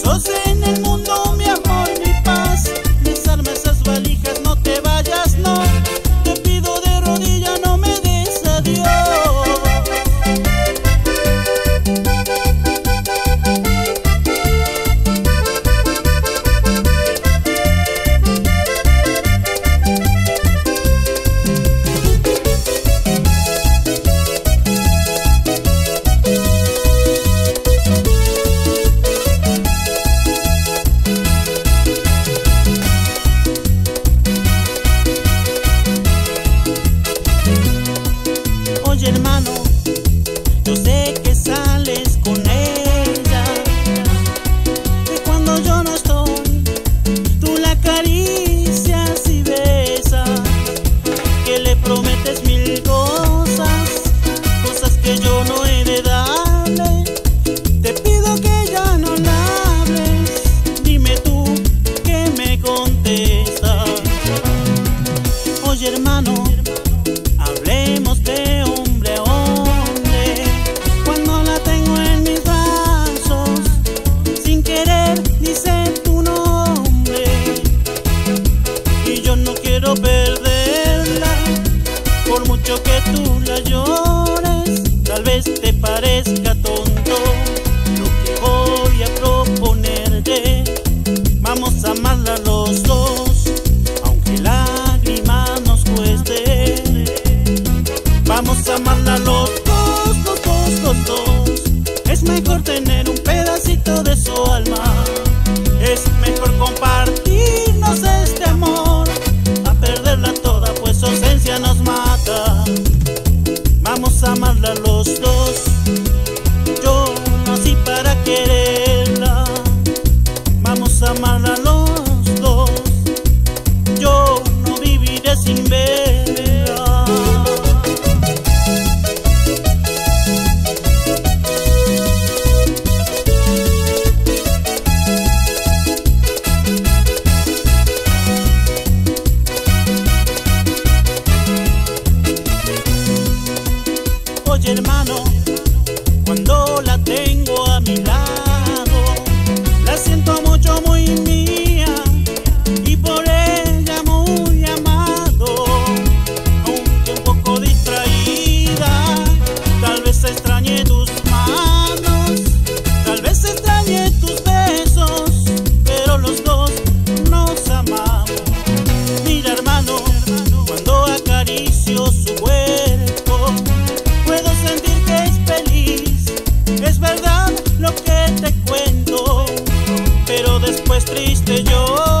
Sos en el mundo mi amor, mi paz. Desarma esas valijas, no te vayas, no. Te pido de rodillas, no me des adiós. Oye hermano, yo sé que sales con ella, que cuando yo no estoy, tú la acaricias y besas, que le prometes mil cosas, cosas que yo no he de darle. Te pido que ya no la hables, dime tú que me contestas. Oye hermano, hablemos de hombre a hombre. Cuando la tengo en mis brazos, sin querer dice tu nombre, y yo no quiero perderla, por mucho que tú la llores. Tal vez te parezca tonto lo que voy a proponerte. Vamos a amarla los dos, aunque lágrimas nos cueste. Vamos a amarla los dos, los dos, los dos. Es mejor tener un pedacito de su alma. Es mejor compartirnos este amor, a perderla toda, pues su ausencia nos mata. Vamos a amarla los dos. Yo nací para quererla. Vamos a amarla los dos. Yo no viviré sin verla. Oye hermano, cuando la tengo a mi lado, la siento mucho, muy mía, y por ella muy amado. Aunque un poco distraída, tal vez extrañe tus manos, tal vez extrañe tus besos, pero los dos nos amamos. Mira hermano, cuando acaricio su cuerpo, puedo sentir que es feliz. Es verdad lo que te cuento, pero después triste yo.